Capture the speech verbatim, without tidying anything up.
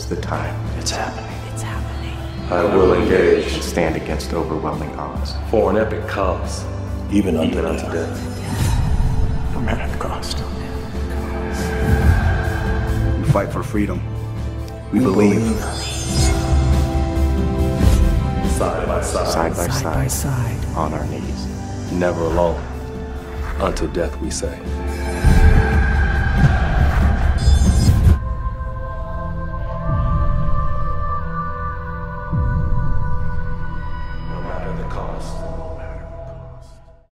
is the time. It's happening. It's happening. I will engage And stand against overwhelming odds. for an epic cause, Even unto even unto death. death. No matter the cost. We fight for freedom. We, we believe. believe. Side by side, Side by Side by side, side. on our knees. never alone. Until death, we say.